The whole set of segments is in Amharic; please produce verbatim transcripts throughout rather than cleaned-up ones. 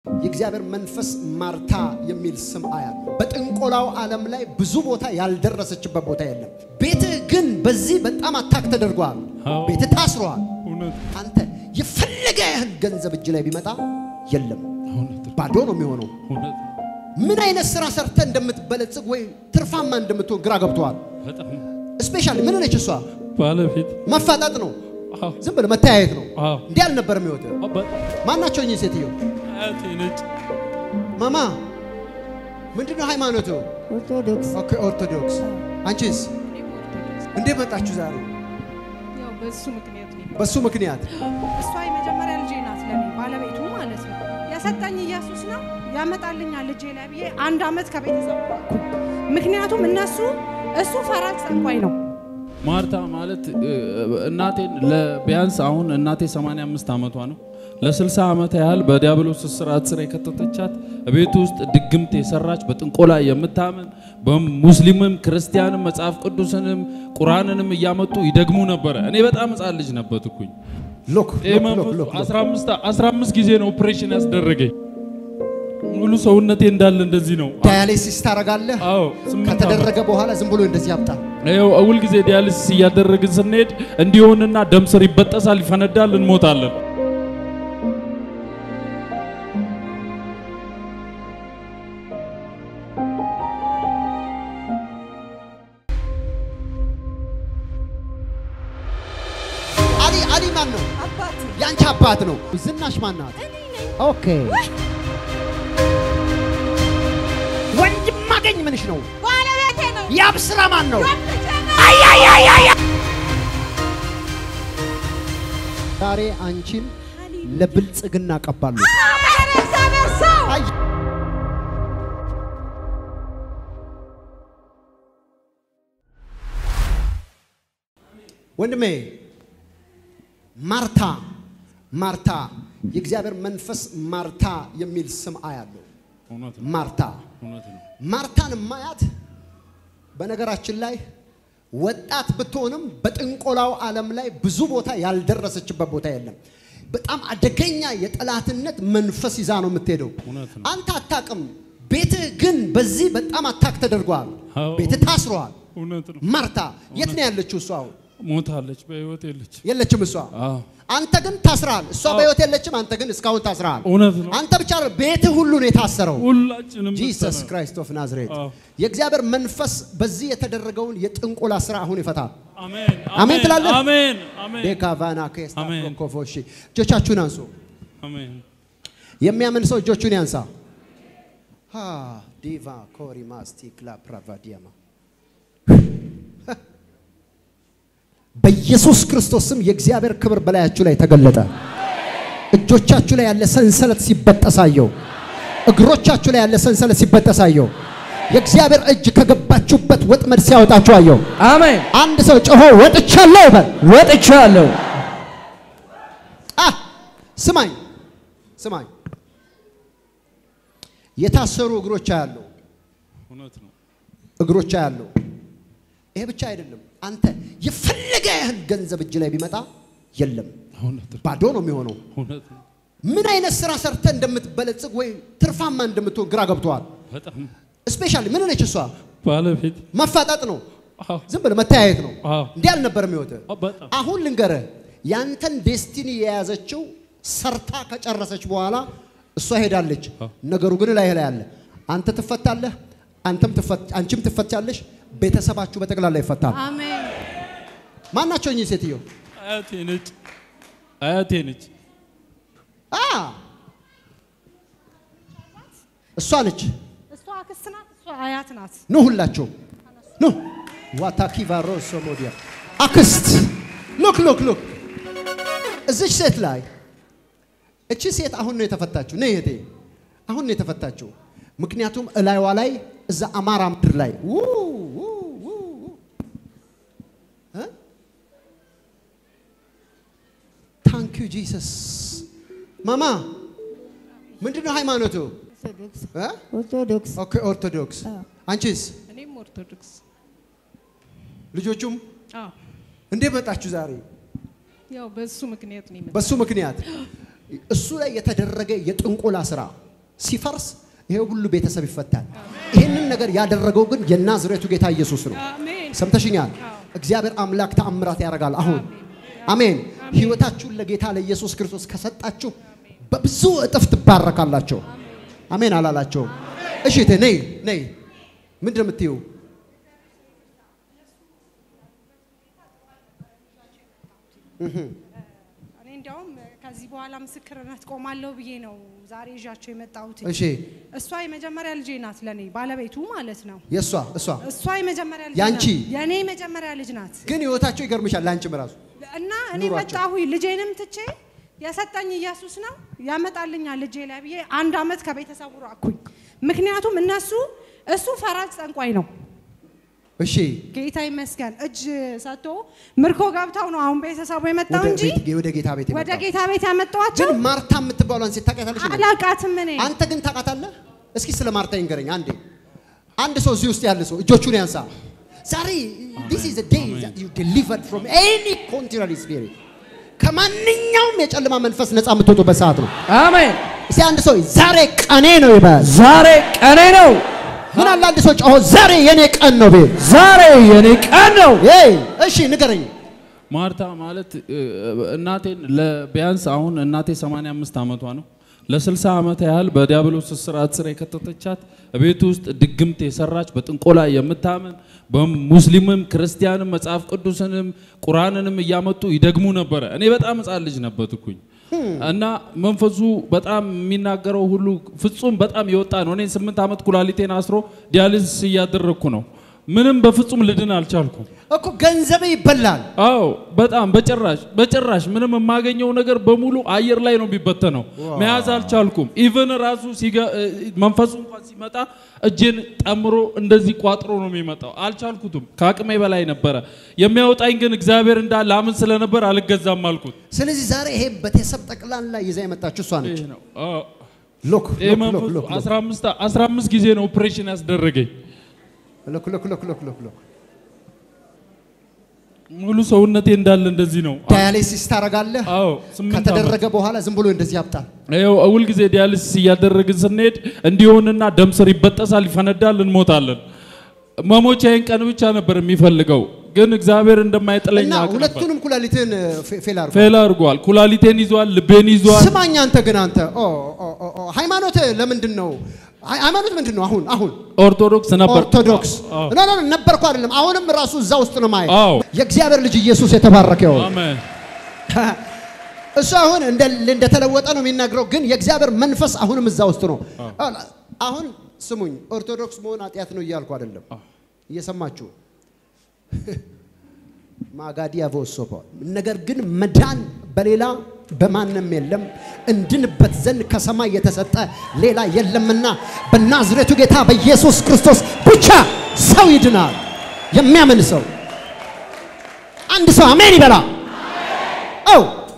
የእግዚአብሔር መንፈስ ማርታ የሚል ስም አያል በጥንቆላው ዓለም ላይ ብዙ ቦታ ያልደረሰችበት ቦታ የለም። ቤት ግን በዚህ በጣም አታክ ተደርጓል። ቤት ታስሯል። አንተ የፈለገ ያህል ገንዘብ እጅ ላይ ቢመጣ የለም ባዶ ነው የሚሆነው። ምን አይነት ስራ ሰርተ እንደምትበለጽግ ወይ ትርፋማ እንደምትሆን ግራ ገብቷል። ስፔሻሊ ምን ነች እሷ? ባለፊት መፋጣጥ ነው። ዝም ብለ መታየት ነው። እንዴ አልነበረም ይወጣ ማናቸው እኚህ ሴትዮ? አያቴ ነች። ማማ ምንድነው ሃይማኖቱ? ኦርቶዶክስ። ኦኬ ኦርቶዶክስ። አንቺስ እንዴ መጣችሁ ዛሬ? ያው በሱ ምክንያት ነው። በሱ ምክንያት እሷ የመጀመሪያ ልጄ ናት ለኔ ባለቤቱ ማለት ነው። ያሰጣኝ ኢየሱስ ነው ያመጣልኛል ልጄ ላይ ብዬ አንድ አመት ከቤተሰብ ባኩ። ምክንያቱም እነሱ እሱ ፈራጅ ጠንቋይ ነው። ማርታ ማለት እናቴን ለቢያንስ አሁን እናቴ ሰማንያ አምስት አመቷ ነው። ለስልሳ አመት ያህል በዲያብሎስ ስራት ስር የከተተቻት ቤት ውስጥ ድግምት የሰራች በጥንቆላ የምታመን በሙስሊምም ክርስቲያንም መጽሐፍ ቅዱስንም ቁርአንንም እያመጡ ይደግሙ ነበር። እኔ በጣም ህፃን ልጅ ነበርኩኝ። ሎክ ሎክ አስራ አምስት ጊዜ ነው ኦፕሬሽን ያስደረገኝ። ሙሉ ሰውነቴ እንዳለ እንደዚህ ነው። ዳያሊሲስ ታረጋለህ? አዎ። ከተደረገ በኋላ ዝም ብሎ እንደዚህ ያብጣ። አዎ አውል ጊዜ ዳያሊሲስ ያደረግን ስንሄድ እንዲሆንና ደም ስር ይበጠሳል፣ ይፈነዳል፣ እንሞታለን። አሊ አሊ ማን ነው? አባቴ ያንቺ አባት ነው። ዝናሽ ማን ናት? ኦኬ ወንድም ማገኝ ምንሽ ነው? ባለቤቴ ነው። ያብስራ ማን ነው? አይ አይ አይ አይ ዛሬ አንቺን ለብልጽግና ቀባሉ። አይ ወንድሜ ማርታ ማርታ የእግዚአብሔር መንፈስ ማርታ የሚል ስም አያለው። ማርታ ማርታን ማያት በነገራችን ላይ ወጣት ብትሆንም በጥንቆላው ዓለም ላይ ብዙ ቦታ ያልደረሰችበት ቦታ የለም። በጣም አደገኛ የጠላትነት መንፈስ ይዛ ነው የምትሄደው። አንተ አታቅም። ቤት ግን በዚህ በጣም አታክ ተደርጓል። ቤት ታስሯል። ማርታ የት ነው ያለችው? እሷ ሞታለች፣ በህይወት የለች የለችም እሷ። አንተ ግን ታስራል። እሷ በህይወት የለችም፣ አንተ ግን እስካሁን ታስራል። አንተ ብቻ ቤት ሁሉ ነው የታሰረው። ሁላችንም ኢየሱስ ክርስቶስ ኦፍ ናዝሬት የእግዚአብሔር መንፈስ በዚህ የተደረገውን የጥንቆላ ስራ አሁን ይፈታል። አሜን አሜን ትላለህ? አሜን አሜን። ዴካቫና ከስታ ኮፎሺ እጆቻችሁን አንሱ። አሜን። የሚያምን ሰው እጆቹን ያንሳ። ሃ ዲቫ ኮሪማስቲክ ላ ፕራቫዲያማ በኢየሱስ ክርስቶስ ስም የእግዚአብሔር ክብር በላያችሁ ላይ ተገለጠ። እጆቻችሁ ላይ ያለ ሰንሰለት ሲበጠሳየው፣ እግሮቻችሁ ላይ ያለ ሰንሰለት ሲበጠሳየው፣ የእግዚአብሔር እጅ ከገባችሁበት ወጥመድ ሲያወጣችሁ አየው። አሜን። አንድ ሰው ጮሆ ወጥቻለሁ በል። ወጥቻለሁ። አ ስማኝ ስማኝ፣ የታሰሩ እግሮች ያለው እውነት ነው። እግሮች ያለው ይሄ ብቻ አይደለም። አንተ የፈለገ ያህል ገንዘብ እጅ ላይ ቢመጣ የለም ባዶ ነው የሚሆነው። ምን አይነት ስራ ሰርተ እንደምትበለጽግ ወይ ትርፋማ እንደምትሆን ግራ ገብቷል። በጣም ስፔሻሊ ምን ነች እሷ? ባለፊት መፋጣጥ ነው። ዝም ብለ መታየት ነው። እንዴ አልነበረም ይወጣ። አሁን ልንገረ ያንተን ዴስቲኒ የያዘችው ሰርታ ከጨረሰች በኋላ እሷ ሄዳለች። ነገሩ ግን ላይ ላይ አለ። አንተ ትፈታለህ፣ አንተም ትፈታ፣ አንቺም ትፈታለሽ፣ ቤተሰባችሁ በተግላላ ይፈታል። አሜን። ማናቸው እኚህ ሴትዮ? አያቴ ነች። አያቴ ነች። አ እሷ ነች። እሷ አክስት ናት፣ እሷ አያት ናት። ኑ ሁላችሁ ኑ ዋታኪቫሮ ሶሞዲያ አክስት ሉክ ሉክ ሉክ እዚች ሴት ላይ እቺ ሴት አሁን ነው የተፈታችው። ነይ እህቴ አሁን ነው የተፈታችው። ምክንያቱም እላይዋ ላይ እዛ አማራ ምድር ላይ ው ው ው እ ታንክ ዩ ጂሰስ። ማማ ምንድነው ሃይማኖቱ? ኦርቶዶክስ። እ ኦርቶዶክስ። ኦኬ ኦርቶዶክስ። አንቺስ? እኔም ኦርቶዶክስ። ልጆቹም አዎ። እንዴ መጣችሁ ዛሬ? ያው በሱ ምክንያት ነው። በሱ ምክንያት እሱ ላይ የተደረገ የጥንቆላ ስራ ሲፈርስ ይሄ ሁሉ ቤተሰብ ይፈታል ይሄንን ነገር ያደረገው ግን የናዝሬቱ ጌታ ኢየሱስ ነው ሰምተሽኛል እግዚአብሔር አምላክ ተአምራት ያደርጋል አሁን አሜን ህይወታችሁን ለጌታ ለኢየሱስ ክርስቶስ ከሰጣችሁ በብዙ እጥፍ ትባረካላችሁ አሜን አላላችሁ እሺ ነይ ነይ ምንድነው የምትይው እህ እኔ እንደውም ከዚህ በኋላ ምስክርነት ቆማለሁ ብዬ ነው ዛሬ ይዣቸው የመጣሁት እሺ እሷ የመጀመሪያ ልጅ ናት ለኔ ባለቤቱ ማለት ነው የሷ እሷ እሷ የመጀመሪያ ልጅ ያንቺ የኔ የመጀመሪያ ልጅ ናት ግን ህይወታቸው ይገርምሻል ላንቺም ራሱ እና እኔ መጣሁ ልጄንም ትቼ የሰጠኝ ኢየሱስ ነው ያመጣልኛል ልጄ ላይ ብዬ አንድ አመት ከቤተሰቡ ራኩኝ ምክንያቱም እነሱ እሱ ፈራጅ ጠንቋይ ነው እሺ ጌታ ይመስገን እጅ ሰጥቶ ምርኮ ገብታው ነው አሁን ቤተሰቡ የመጣው እንጂ ወደ ጌታ ቤት የመጣው ወደ ጌታ ቤት ያመጣዋቸው ግን ማርታ የምትባሏን ሴት ታውቃታለሽ አላውቃትም እኔ አንተ ግን ታውቃታለህ እስኪ ስለ ማርታ ይንገረኝ አንዴ አንድ ሰው እዚህ ውስጥ ያለ ሰው እጆቹን ያንሳ ዛሬ this is a day that you delivered from any contrary spirit ከማንኛውም የጨለማ መንፈስ ነፃ የምትወጡበት ሰዓት ነው አሜን እስቲ አንድ ሰው ዛሬ ቀኔ ነው ይባል ዛሬ ቀኔ ነው ምን አለ አንድ ሰው ጮሆ ዛሬ የኔ ቀን ነው ቤት ዛሬ የኔ ቀን ነው ኤይ እሺ ንገረኝ ማርታ ማለት እናቴን ለቢያንስ አሁን እናቴ ሰማንያ አምስት አመቷ ነው ለስልሳ አመት ያህል በዲያብሎስ ስራት ስር የከተተቻት ቤት ውስጥ ድግምት የሰራች በጥንቆላ የምታመን በሙስሊምም ክርስቲያንም መጽሐፍ ቅዱስንም ቁርአንንም ያመጡ ይደግሙ ነበር እኔ በጣም ህፃን ልጅ ነበርኩኝ እና መንፈሱ በጣም የሚናገረው ሁሉ ፍጹም በጣም ይወጣ ነው እኔ ስምንት አመት ኩላሊቴን አስሮ ዲያሊሲስ ያደረኩ ነው ምንም በፍጹም ልድን አልቻልኩም እኮ ገንዘብ ይበላል አዎ በጣም በጭራሽ በጭራሽ ምንም የማገኘው ነገር በሙሉ አየር ላይ ነው ቢበተነው መያዝ አልቻልኩም ኢቭን ራሱ መንፈሱ እንኳን ሲመጣ እጄን ጠምሮ እንደዚህ ቋጥሮ ነው የሚመጣው አልቻልኩትም ካቅሜ በላይ ነበር የሚያወጣኝ ግን እግዚአብሔር እንዳለ አምን ስለነበር አልገዛም አልኩት ስለዚህ ዛሬ ይሄ በተሰብ ጠቅላላ ይዛ የመጣችሁ እሷ ነች አዎ ሎክ ሎክ ሎክ አስራ አምስት አስራ አምስት ጊዜ ነው ኦፕሬሽን ያስደረገኝ ሎክ ሎክ ሎክ ሎክ ሎክ ሎክ ሙሉ ሰውነቴ እንዳለ እንደዚህ ነው ዳያሊሲስ ታረጋለህ አዎ ከተደረገ በኋላ ዝም ብሎ እንደዚህ ያብጣል አዎ አውል ጊዜ ዳያሊሲስ ያደረግን ስንሄድ እንዲሆንና ደም ስር ይበጠሳል ይፈነዳል እንሞታለን መሞቻዬን ቀን ብቻ ነበር የሚፈልገው ግን እግዚአብሔር እንደማይጥለኝ አቀረበ ሁለቱንም ኩላሊቴን ፌል አርጓል ፌል አርጓል ኩላሊቴን ይዟል ልቤን ይዟል ስማኝ አንተ ግን አንተ ኦ ኦ ሃይማኖት ለምንድነው ሃይማኖት ምንድነው አሁን አሁን ኦርቶዶክስ ነበር ኦርቶዶክስ ኖ ኖ ነበርኩ አይደለም አሁንም ራሱ እዛ ውስጥ ነው ማይ የእግዚአብሔር ልጅ ኢየሱስ የተባረከው አሜን እሱ አሁን እንደ እንደተለወጠ ነው የሚናገረው ግን የእግዚአብሔር መንፈስ አሁንም እዛ ውስጥ ነው አሁን ስሙኝ ኦርቶዶክስ መሆን አጥያት ነው ይያልኩ አይደለም እየሰማችሁ ማጋዲያ ቮሶፖ ነገር ግን መዳን በሌላ በማንም የለም እንድንበት ዘንድ ከሰማይ የተሰጠ ሌላ የለምና በናዝሬቱ ጌታ በኢየሱስ ክርስቶስ ብቻ ሰው ይድናል የሚያምን ሰው አንድ ሰው አሜን ይበላ ኦ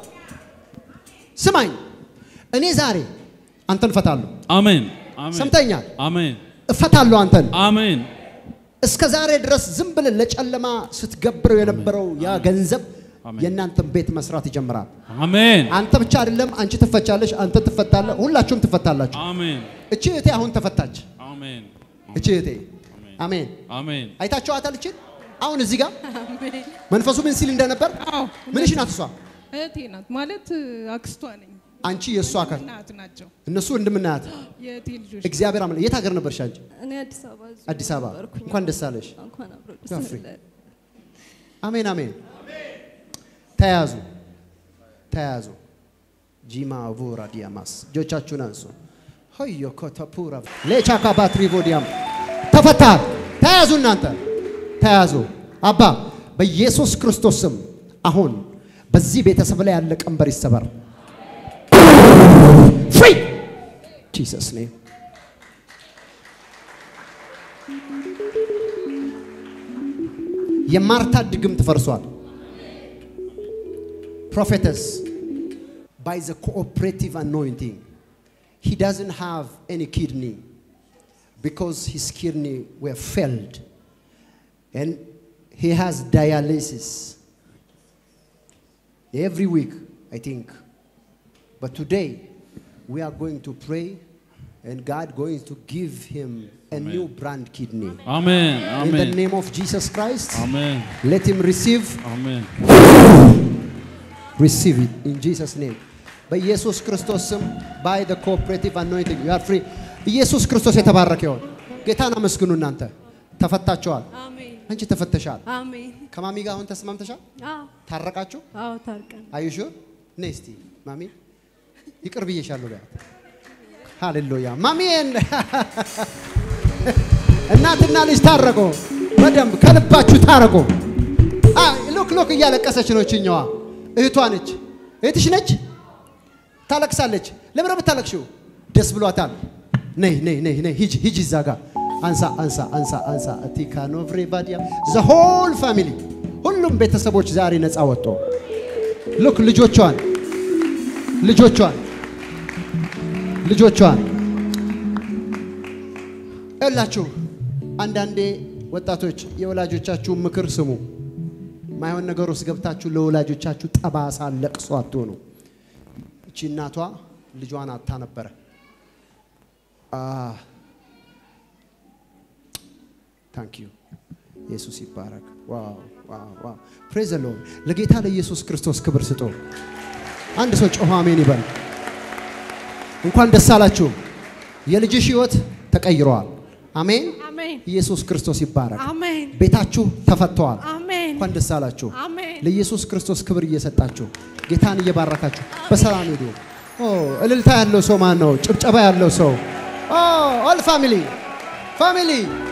ስማኝ እኔ ዛሬ አንተን ፈታለሁ አሜን አሜን ሰምተኛል አሜን እፈታለሁ አንተን አሜን እስከ ዛሬ ድረስ ዝም ብለ ለጨለማ ስትገብረው የነበረው ያ ገንዘብ የናንተን ቤት መስራት ይጀምራል አሜን አንተ ብቻ አይደለም አንቺ ትፈቻለሽ አንተ ትፈታለህ ሁላችሁም ትፈታላችሁ አሜን እቺ እቴ አሁን ተፈታች አሜን እቺ እቴ አሜን አሜን አይታችኋታል እቺ አሁን እዚህ ጋር መንፈሱ ምን ሲል እንደነበር ምንሽ ናት እሷ እቴ ናት ማለት አክስቷ ነኝ አንቺ የሷ አካል ናት ናቸው እነሱ እንደምናያት የቴ ልጆች እግዚአብሔር አምላክ የት ሀገር ነበርሽ አንቺ እኔ አዲስ አበባ አዲስ አበባ እንኳን ደስ አለሽ እንኳን አብሮ ደስ ያፍሪ አለን አሜን አሜን ተያዙ ተያዙ ጂማ ቮራ ዲያማስ ጆቻችሁን አንሱ ሆዮ ኮተፑራ ለቻካ ባትሪ ቮዲያም ተፈታ ተያዙ እናንተ ተያዙ አባ በኢየሱስ ክርስቶስ ስም አሁን በዚህ ቤተሰብ ላይ ያለ ቀንበር ይሰበር free Jesus name የማርታ ድግምት ፈርሷል prophetess by the cooperative anointing he doesn't have any kidney because his kidney were failed and he has dialysis every week I think but today we are going to pray And God going to give him a new brand kidney. Amen. In the Amen. name of Jesus Christ. Amen. Let him receive. Amen. Receive it in Jesus name. By Jesus Christos by the cooperative anointing you are free. Jesus Christos የተባረከ ይሁን። ጌታን አመስግኑ እናንተ ተፈታችኋል። አሜን አንቺ ተፈተሻል። አሜን ከማሚ ጋር አሁን ተስማምተሻል? አዎ ታረቃችሁ? አዎ ታርቀን አዩሹ ነይ እስቲ ማሚ ይቅር ብዬሻለሁ በያት። ሃሌሉያ ማሚ እናትና ልጅ ታረቁ። በደንብ ከልባችሁ ታረቁ። አ ሎክ ሎክ እያለቀሰች ነው እቺኛዋ እህቷ ነች። እህትሽ ነች? ታለቅሳለች። ለምን ብታለቅሽው? ደስ ብሏታል። ነይ ነይ ነይ ነይ ሂጂ ሂጂ እዛ ጋር አንሳ አንሳ አንሳ አንሳ አቲካኖ ኤቭሪባዲ the whole family ሁሉም ቤተሰቦች ዛሬ ነፃ ወጡ። ሎክ ልጆቿን ልጆቿን ልጆቿን እላችሁ አንዳንዴ ወጣቶች የወላጆቻችሁ ምክር ስሙ። ማይሆን ነገር ውስጥ ገብታችሁ ለወላጆቻችሁ ጠባሳ ለቅሶ አትሆኑ። እቺ እናቷ ልጇን አታ ነበር። አ ታንክ ዩ ኢየሱስ ይባረክ። ዋው ዋው ዋው ፕሬዝ ዘ ሎርድ። ለጌታ ለኢየሱስ ክርስቶስ ክብር ስጡ። አንድ ሰው ጮህ አሜን ይበል። እንኳን ደስ አላችሁ። የልጅሽ ህይወት ተቀይሯል። አሜን አሜን ኢየሱስ ክርስቶስ ይባረክ። አሜን ቤታችሁ ተፈቷል። አሜን እንኳን ደስ አላችሁ። አሜን ለኢየሱስ ክርስቶስ ክብር እየሰጣችሁ ጌታን እየባረካችሁ በሰላም ሄዱ። ኦ እልልታ ያለው ሰው ማን ነው? ጭብጨባ ያለው ሰው? ኦ ኦል ፋሚሊ ፋሚሊ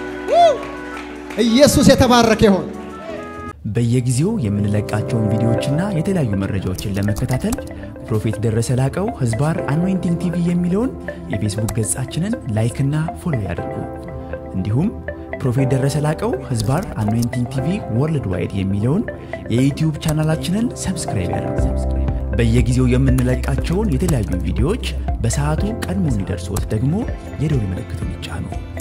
ኢየሱስ የተባረከ ይሁን። በየጊዜው የምንለቃቸውን ቪዲዮዎችና የተለያዩ መረጃዎችን ለመከታተል ፕሮፌት ደረሰ ላቀው ህዝባር አኖይንቲንግ ቲቪ የሚለውን የፌስቡክ ገጻችንን ላይክ እና ፎሎ ያድርጉ። እንዲሁም ፕሮፌት ደረሰ ላቀው ህዝባር አኖይንቲንግ ቲቪ ወርልድ ዋይድ የሚለውን የዩቲዩብ ቻናላችንን ሰብስክራይብ ያድርጉ። በየጊዜው የምንለቃቸውን የተለያዩ ቪዲዮዎች በሰዓቱ ቀድሞ እንዲደርሶት ደግሞ የደወል ምልክቱን ይጫኑ።